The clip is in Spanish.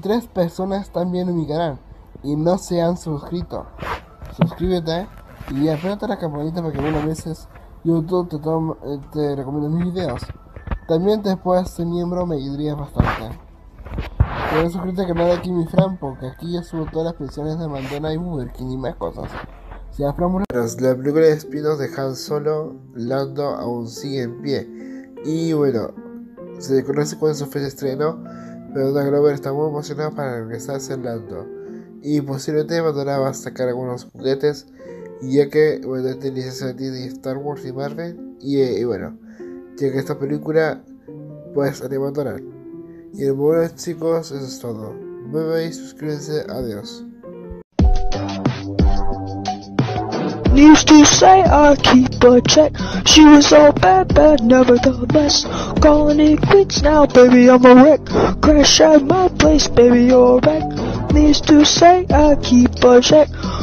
3 personas también en mi canal y no se han suscrito. Suscríbete y apretá la campanita para que algunas veces YouTube te recomiende mis videos. También te puedes ser miembro, me ayudaría bastante. Puedes suscribirte al canal de Kimi Fran porque aquí yo subo todas las pensiones de Mandela y Burger King y más cosas. Si la película de spin-off de Han Solo, Lando aún sigue en pie. Y bueno, se desconoce cuándo es su fecha de estreno, pero Donald Glover está muy emocionado para regresarse en Lando. Y posiblemente Mandela va a sacar algunos juguetes, ya que bueno, esta licencia de Star Wars y Marvel. Y bueno, ya que esta película pues animándola. Y bueno chicos, eso es todo. Bye bye, suscríbanse, adiós. Used to say I keep a check. She was all bad, bad, never the best. Calling it quits now, baby, I'm a wreck. Crash at my place, baby, you're a wreck. Used to say I keep a check.